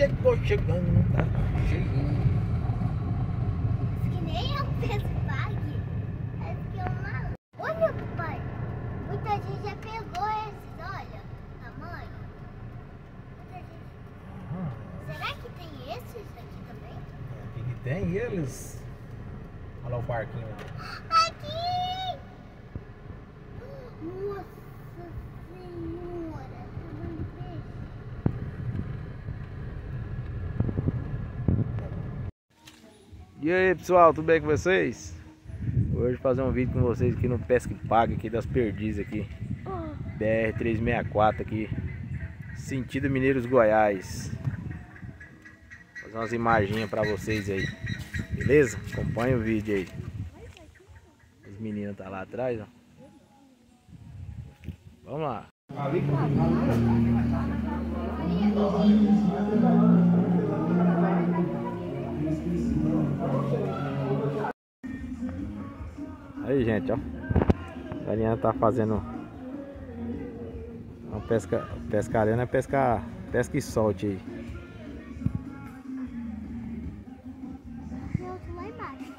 chegou chegando, tá chegando. Que nem eu penso pague. É que é uma... Olha, papai. Muita gente já pegou esses, olha. Tamanho. Muita gente... Será que tem esses aqui também? Aqui que tem eles. Olha lá o barquinho. Aqui! Nossa Senhora! Tamanho de peixe. E aí pessoal, tudo bem com vocês? Hoje vou fazer um vídeo com vocês aqui no Pesca e Paga aqui das Perdizes aqui. BR-364 aqui, sentido Mineiros, Goiás. Vou fazer umas imagens pra vocês aí, beleza? Acompanha o vídeo aí. Os meninos tá lá atrás, ó. Vamos lá. Aí gente, ó, a galinha tá fazendo uma pescaria, né? Pesca e solte aí. Tem outro lá embaixo.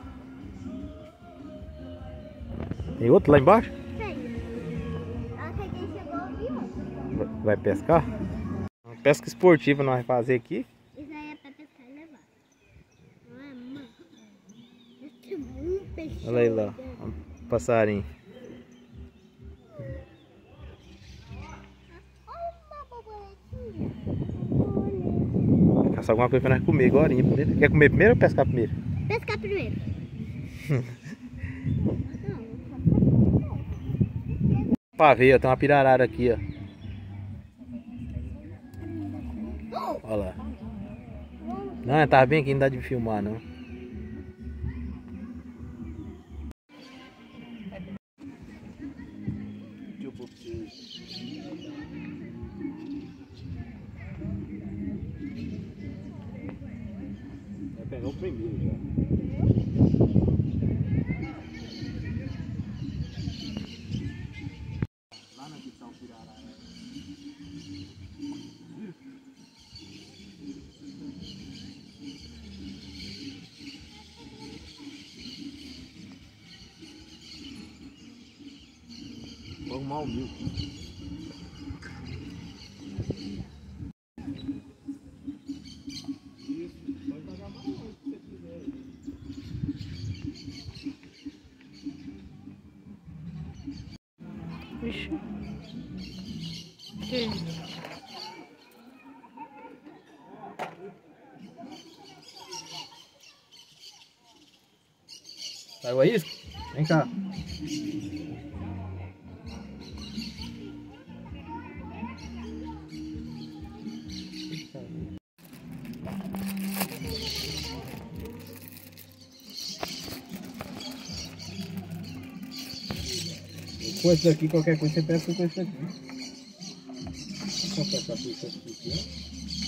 Tem outro lá embaixo? Tem. A que a gente chegou, viu? Vai pescar? Uma pesca esportiva nós vamos fazer aqui. Isso aí é pra pescar e levar. Não é, mãe? Esse é um peixe. Olha aí lá, um passarinho. Olha uma borboletinha. Vai caçar alguma coisa pra nós comer agora. Quer comer primeiro ou pescar primeiro? Pescar primeiro. Pra ver, ó, tem uma pirarara aqui, ó. Olha lá. Não, tava bem aqui, não dá de filmar não. Vai pegar o primeiro já. Lá na que tá o pirarara. Vou arrumar o mil. Ixi. Que? Saiu a isca? Vem cá. Com esse daqui, qualquer coisa você pesca com esse aqui. Só pescar com esse aqui, ó.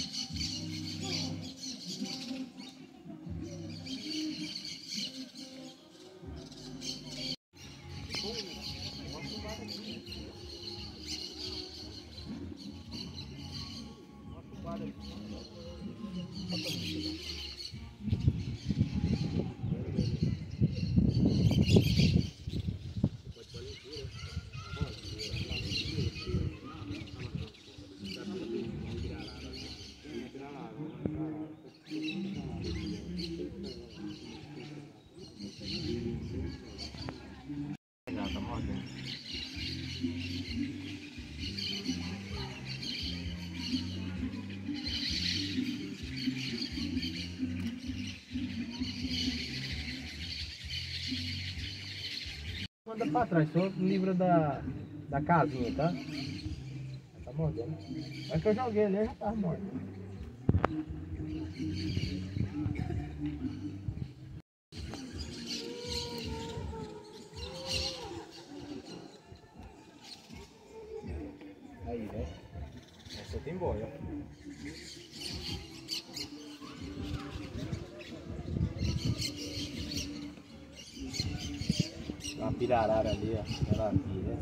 Manda pra trás, só livra da casinha, tá? Tá mordendo. Mas que eu joguei ali, já tava morto. Aí, né? Essa tem boia. Uma pirarara ali, ó. Maravilha.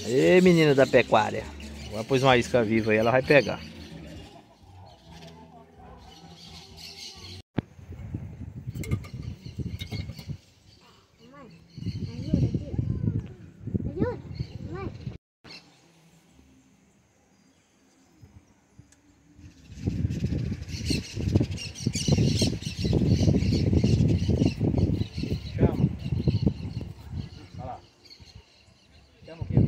Ê, menina da pecuária. Agora pôs uma isca viva aí, ela vai pegar. Ajuda, mãe. Chama. Olha lá. Chama aqui.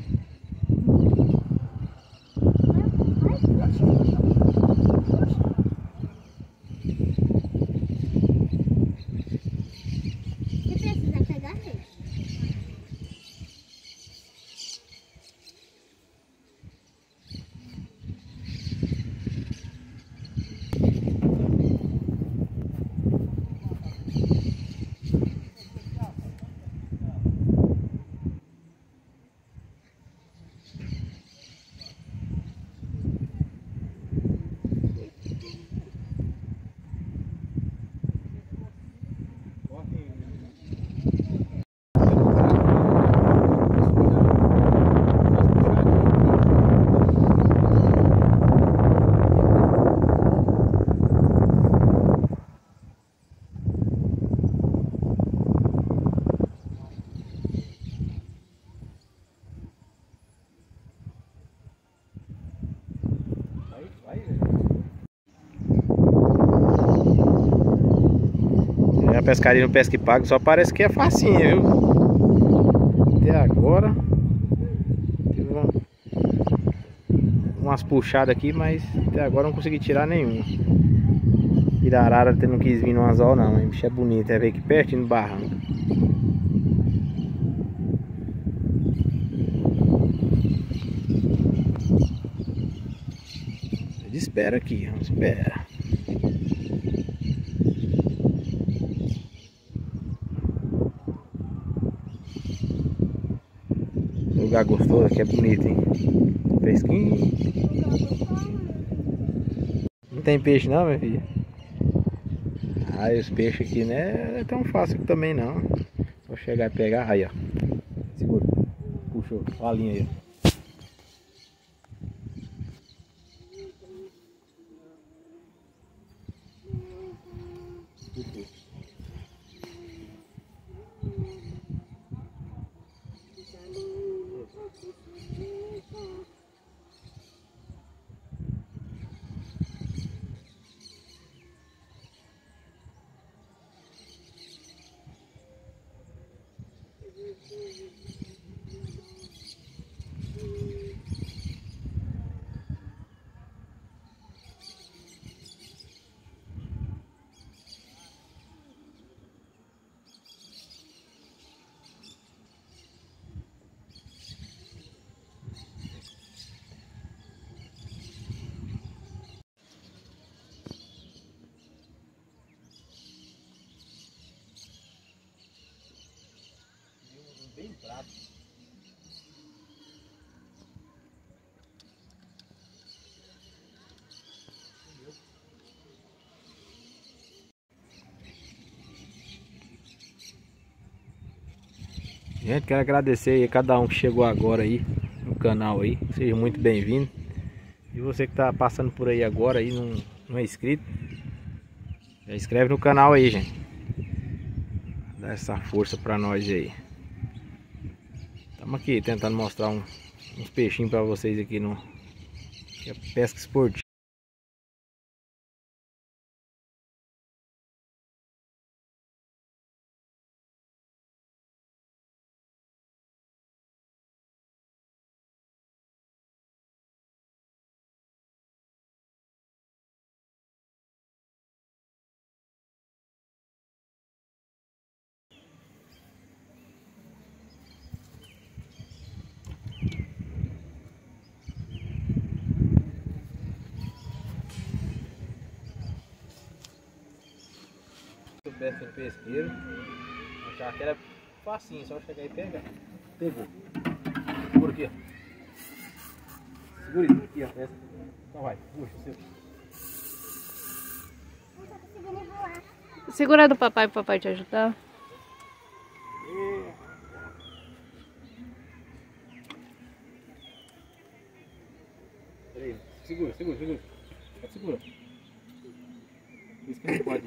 Você precisa pegar ele. A pescaria no Pesca e Paga só parece que é facinho, viu? Até agora teve umas puxadas aqui, mas até agora não consegui tirar nenhum. Pirarara não quis vir no anzol não, o bicho é bonito, é ver aqui pertinho no barranco. Ele espera aqui, vamos esperar. Lugar gostoso aqui, é bonito, hein? Fresquinho. Não tem peixe não, minha filha? Ah, os peixes aqui não é tão fácil também não. Vou chegar e pegar. Aí, ó. Segura. Puxou. Olha a linha aí, ó. Puxou. Bem bravo. Gente, quero agradecer aí a cada um que chegou agora aí no canal aí. Seja muito bem-vindo. E você que tá passando por aí agora aí, não é inscrito, já inscreve no canal aí, gente. Dá essa força pra nós aí. Estamos aqui tentando mostrar uns peixinhos pra vocês aqui no que é pesca esportiva. Se soubesse um pesqueiro, achava que era facinho, só chegar e pegar. Pegou. Segura aqui, ó. Segura isso aqui, ó. Então vai, puxa o seu. Segura do papai pro papai te ajudar. Segura. Pode segura. Isso que não pode.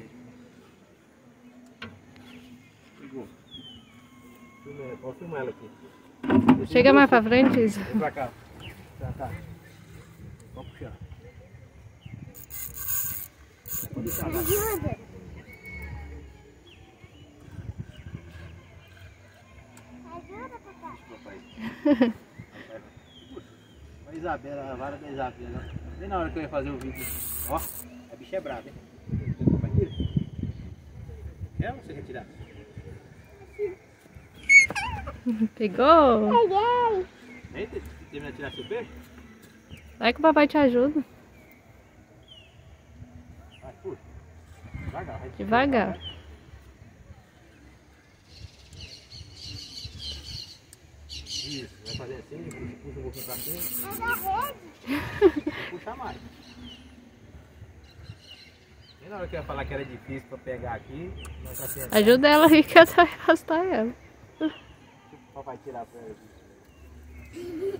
Segura. Pode filmar ela aqui. Chega mais pra frente, Isa. Vem pra cá. Pode puxar. Pode deixar lá. Ajuda. Ajuda, papai. A Isabela, a vara da Isabela. Bem na hora que eu ia fazer o vídeo. Ó, a bicha é brava, hein? Quer você retirar? Pegou? Peguei. Eita, termina de tirar seu peixe? Vai que o papai te ajuda. Vai, puxa. Devagar. Vai. Devagar. Isso, vai fazer assim, puxa um pouquinho pra cima. É da rede. Puxa mais. Nem na hora que eu ia falar que era difícil pra pegar aqui, nós tá tentando. Ajuda ela aí que ela vai arrastar ela. O papai tirar pra ela aqui.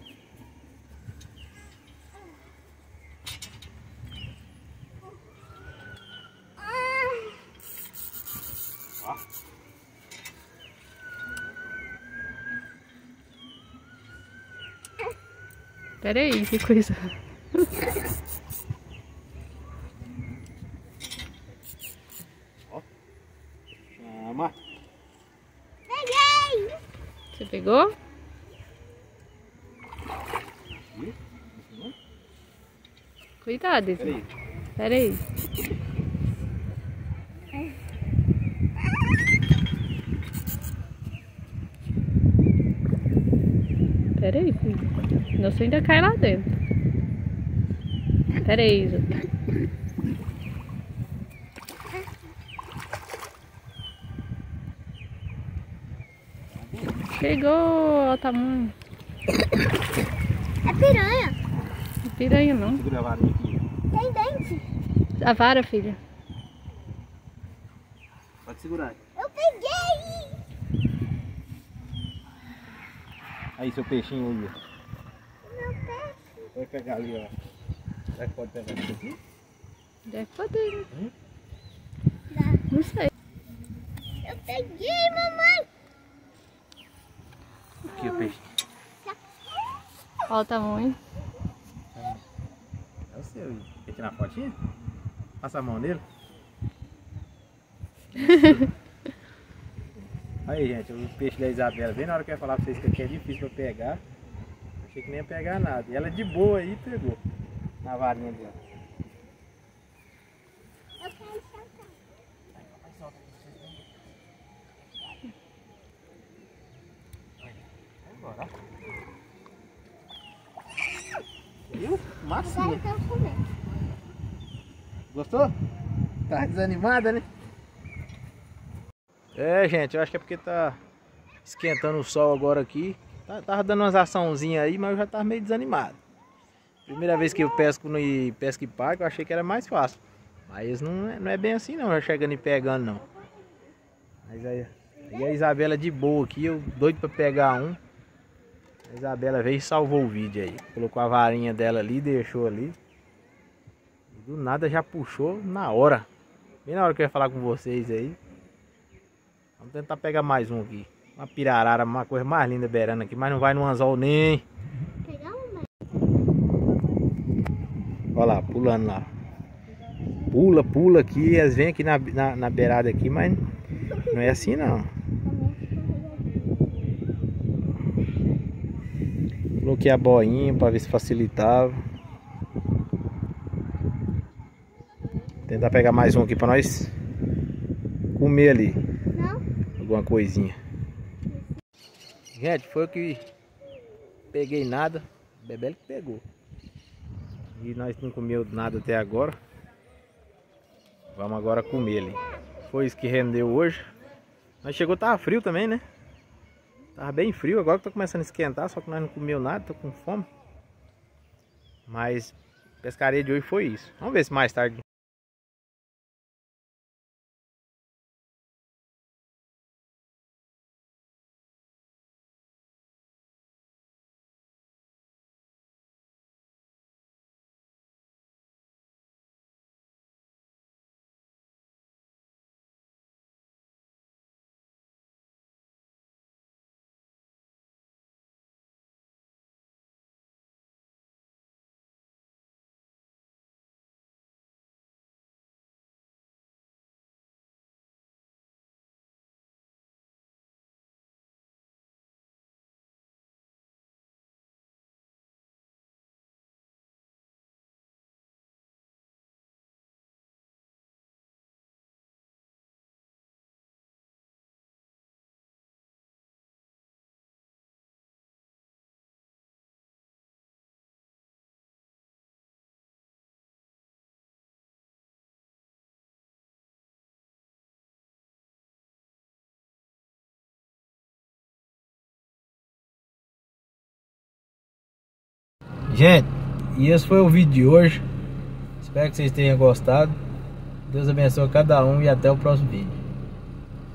Ó. Pera aí, que coisa. Ó. Chama. Peguei. Você pegou? Cuidado, Isa. Peraí. Pera aí. Pera aí, filho. Senão você ainda cai lá dentro. Pera aí, Isa. Chegou, olha o tamanho. É piranha. Não piranha não. Segura a varinha aqui. Tem dente. A vara, filha. Pode segurar. Eu peguei. Aí, seu peixinho aí. Meu peixe. Vai pegar ali, ó. Será que pode pegar isso aqui? Deve poder, né? Dá. Não sei. Eu peguei, mamãe. Aqui o peixe. Olha o tamanho. É o seu. Quer tirar a fotinha? Passa a mão nele. Aí, gente, o peixe da Isabela. Bem na hora que eu ia falar pra vocês que aqui é difícil pra pegar. Achei que nem ia pegar nada. E ela de boa aí pegou. Na varinha dela. Eu quero saltar. Vai embora. Viu? Agora Massinha. eu quero comer. Gostou? Tá desanimada, né? É, gente, eu acho que é porque tá esquentando o sol agora aqui. Tava dando umas açãozinhas aí, mas eu já tava meio desanimado. Primeira vez que eu pesco no Pesca e Pague, eu achei que era mais fácil. Mas não é bem assim não, já chegando e pegando não. Mas aí a Isabela de boa aqui, eu doido pra pegar um. A Isabela veio e salvou o vídeo aí. Colocou a varinha dela ali, deixou ali. E do nada já puxou na hora. Bem na hora que eu ia falar com vocês aí. Vamos tentar pegar mais um aqui. Uma pirarara, uma coisa mais linda beirando aqui, mas não vai no anzol nem. Pegar uma. Olha lá, pulando lá. Pula aqui, elas vêm aqui na beirada aqui, mas não é assim não. Coloquei a boinha para ver se facilitava. Tentar pegar mais um aqui para nós comer ali. Não? Alguma coisinha. Gente, foi o que peguei nada. O Bebel que pegou. E nós não comeu nada até agora. Vamos agora comer ali. Foi isso que rendeu hoje. Mas chegou, tava frio também, né? Tava bem frio, agora que tá começando a esquentar, só que nós não comeu nada, tô com fome. Mas a pescaria de hoje foi isso. Vamos ver se mais tarde Gente, e esse foi o vídeo de hoje. Espero que vocês tenham gostado. Deus abençoe cada um e até o próximo vídeo.